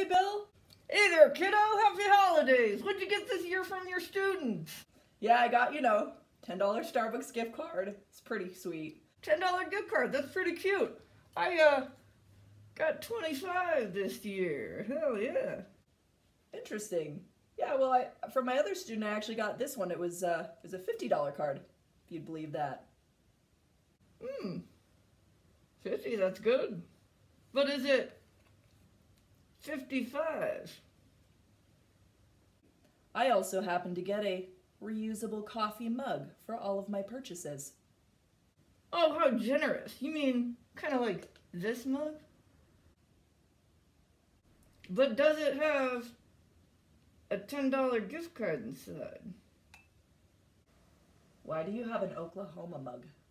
Hey, Bill. Hey there, kiddo. Happy holidays. What'd you get this year from your students? Yeah, I got, $10 Starbucks gift card. It's pretty sweet. $10 gift card. That's pretty cute. I got 25 this year. Hell yeah. Interesting. Yeah, well, from my other student, I actually got this one. It was a $50 card, if you'd believe that. 50, that's good. But is it 55? I also happened to get a reusable coffee mug for all of my purchases. Oh, how generous. You mean kind of like this mug? But does it have a $10 gift card inside? Why do you have an Oklahoma mug?